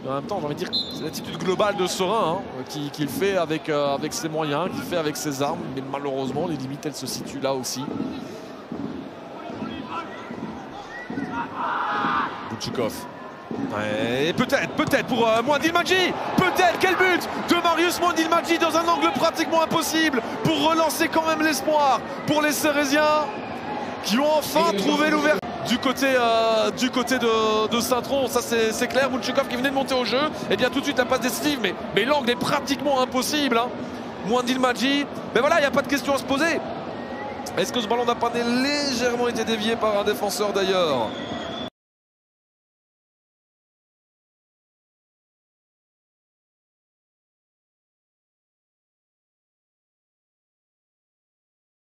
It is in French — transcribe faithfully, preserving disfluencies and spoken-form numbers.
En même temps, j'ai envie de dire, c'est l'attitude globale de Serein hein, qu'il qui fait avec, euh, avec ses moyens, qu'il fait avec ses armes. Mais malheureusement, les limites, elles se situent là aussi. Boutchoukov. Et peut-être, peut-être pour euh, Moindilmadji. Peut-être, quel but de Marius Moindilmadji dans un angle pratiquement impossible pour relancer quand même l'espoir pour les Cérésiens qui ont enfin trouvé l'ouverture. Du côté, euh, du côté de, de Saint-Tron, ça c'est clair. Boutchoukov qui venait de monter au jeu. Et bien tout de suite la passe décisive, mais, mais l'angle est pratiquement impossible. Hein. Moindilmadji, mais voilà, il n'y a pas de question à se poser. Est-ce que ce ballon n'a pas légèrement été dévié par un défenseur d'ailleurs?